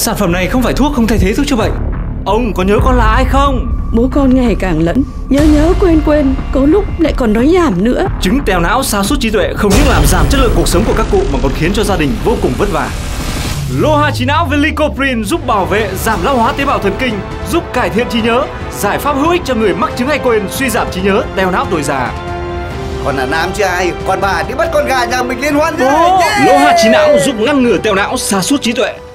Sản phẩm này không phải thuốc, không thay thế thuốc chữa bệnh. Ông có nhớ con là ai không? Bố con ngày càng lẫn, nhớ quên, có lúc lại còn nói nhảm nữa. Chứng teo não sa sút trí tuệ không những làm giảm chất lượng cuộc sống của các cụ mà còn khiến cho gia đình vô cùng vất vả. Loha trí não với Lycoprin giúp bảo vệ, giảm lão hóa tế bào thần kinh, giúp cải thiện trí nhớ, giải pháp hữu ích cho người mắc chứng hay quên, suy giảm trí nhớ, teo não tuổi già. Còn là nam trai, còn bà đi bắt con gà nhà mình liên hoan. Loha trí não giúp ngăn ngừa teo não sa sút trí tuệ.